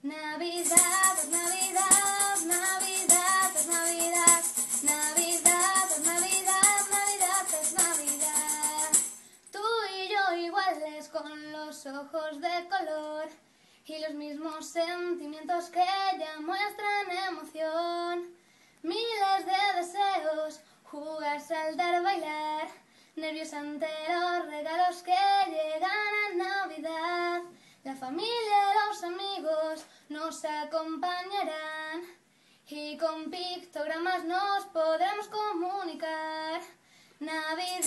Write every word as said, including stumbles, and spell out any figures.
Navidad es Navidad, Navidad es Navidad, Navidad es Navidad, Navidad es Navidad. Tú y yo iguales con los ojos de color y los mismos sentimientos que ya muestran emoción. Miles de deseos, jugar, saltar, bailar, nervios ante los regalos que llegan en Navidad. La familia y los amigos nos acompañarán y con pictogramas nos podremos comunicar. Navidad.